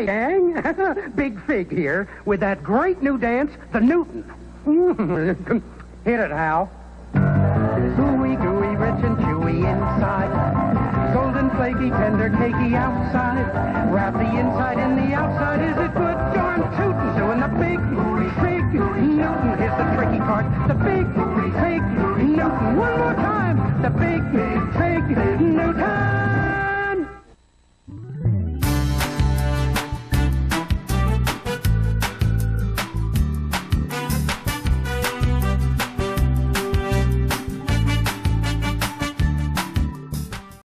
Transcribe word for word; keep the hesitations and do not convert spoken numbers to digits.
Hey, gang. Big Fig here with that great new dance, the Newton. Hit it, Hal. Gooey, gooey, rich and chewy inside. Golden, flaky, tender, cakey outside. Wrap the inside in the outside. Is it good? Darn tootin'. Doing the big, big Newton. Here's the tricky part. The big, big Newton. One more time. The big, big Newton.